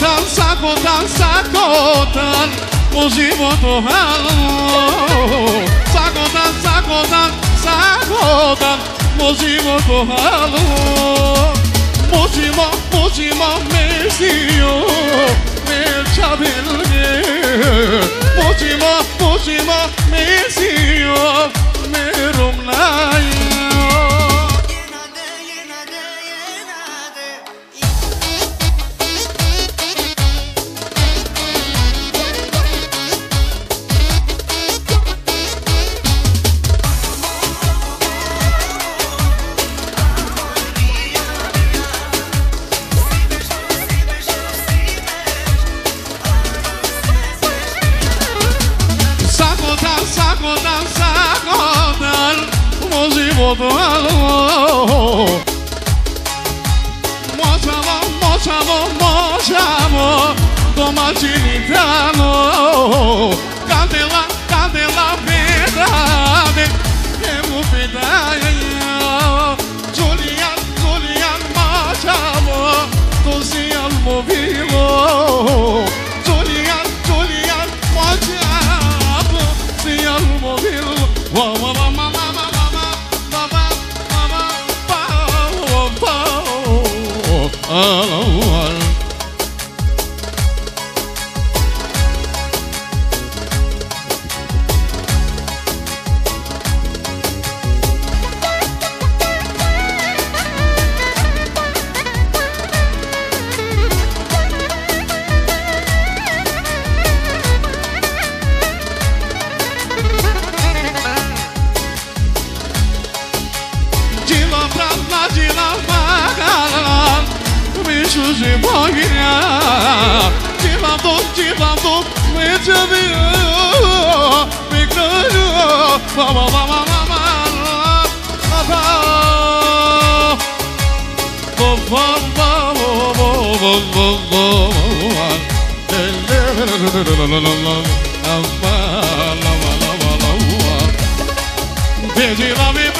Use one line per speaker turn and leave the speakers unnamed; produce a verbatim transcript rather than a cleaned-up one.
Sakotan, sakotan, sakotan Muzimoto halo Sakotan, sakotan, sakotan Muzimoto halo Muzimo, muzimo, mesio Merçabilge Muzimo, muzimo, mesio Merumlayo Sakotan, sakotan, muzimoto halo Moçamo, moçamo, moçamo Tomatinitano Cadela, cadela, verdade Emo pedaya Julian, Julian, moçamo Tozian movilo Julian, Julian, moçamo Tozian movilo Wow, wow, wow, wow, wow Bicho de boguinha Tirando, tirando Me chaveou Me ganhou Vamos, vamos, vamos, vamos